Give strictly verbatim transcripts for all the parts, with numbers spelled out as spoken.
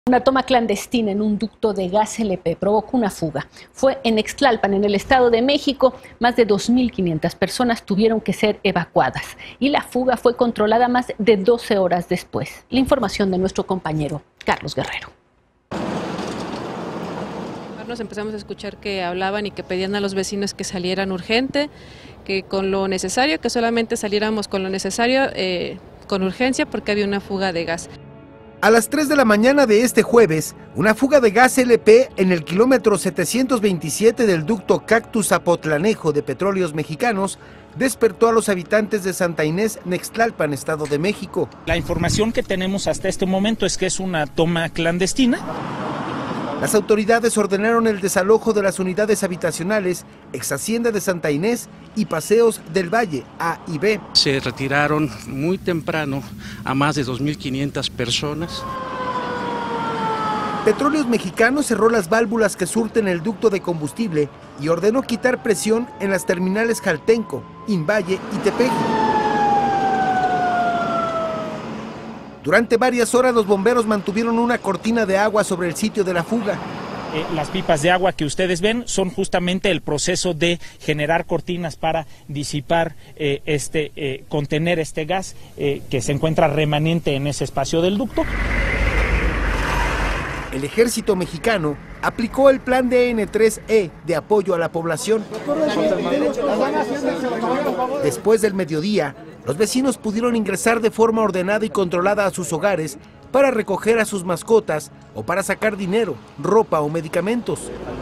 Una toma clandestina en un ducto de gas L P provocó una fuga. Fue en Ixtlalpan, en el Estado de México. Más de dos mil quinientas personas tuvieron que ser evacuadas y la fuga fue controlada más de doce horas después. La información de nuestro compañero Carlos Guerrero. Nos empezamos a escuchar que hablaban y que pedían a los vecinos que salieran urgente, que con lo necesario, que solamente saliéramos con lo necesario, eh, con urgencia, porque había una fuga de gas. A las tres de la mañana de este jueves, una fuga de gas L P en el kilómetro setecientos veintisiete del ducto Cactus-Zapotlanejo de Petróleos Mexicanos despertó a los habitantes de Santa Inés, Nextlalpan, Estado de México. La información que tenemos hasta este momento es que es una toma clandestina. Las autoridades ordenaron el desalojo de las unidades habitacionales, ex Hacienda de Santa Inés y Paseos del Valle, A y B. Se retiraron muy temprano a más de dos mil quinientas personas. Petróleos Mexicanos cerró las válvulas que surten el ducto de combustible y ordenó quitar presión en las terminales Jaltenco, Invalle y Tepeji. Durante varias horas los bomberos mantuvieron una cortina de agua sobre el sitio de la fuga. Eh, las pipas de agua que ustedes ven son justamente el proceso de generar cortinas para disipar, eh, este, eh, contener este gas eh, que se encuentra remanente en ese espacio del ducto. El ejército mexicano aplicó el plan D N tres E de apoyo a la población. Después del mediodía, los vecinos pudieron ingresar de forma ordenada y controlada a sus hogares para recoger a sus mascotas o para sacar dinero, ropa o medicamentos.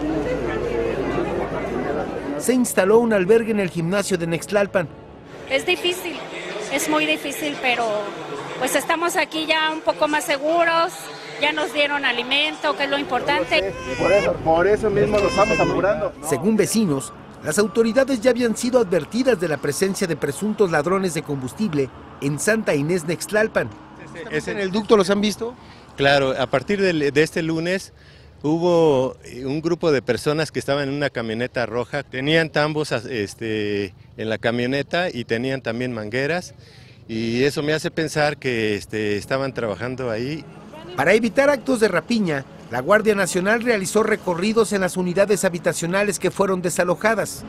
Se instaló un albergue en el gimnasio de Nextlalpan. Es difícil, es muy difícil, pero pues estamos aquí ya un poco más seguros. Ya nos dieron alimento, que es lo importante. Por eso, por eso mismo lo estamos apurando. Según vecinos, las autoridades ya habían sido advertidas de la presencia de presuntos ladrones de combustible en Santa Inés, Nextlalpan. ¿Es en el ducto los han visto? Claro, a partir de, de este lunes hubo un grupo de personas que estaban en una camioneta roja. Tenían tambos este, en la camioneta y tenían también mangueras. Y eso me hace pensar que este, estaban trabajando ahí. Para evitar actos de rapiña, la Guardia Nacional realizó recorridos en las unidades habitacionales que fueron desalojadas.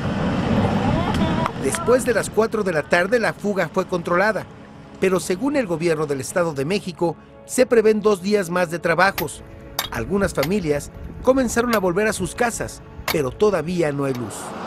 Después de las cuatro de la tarde, la fuga fue controlada, pero según el gobierno del Estado de México, se prevén dos días más de trabajos. Algunas familias comenzaron a volver a sus casas, pero todavía no hay luz.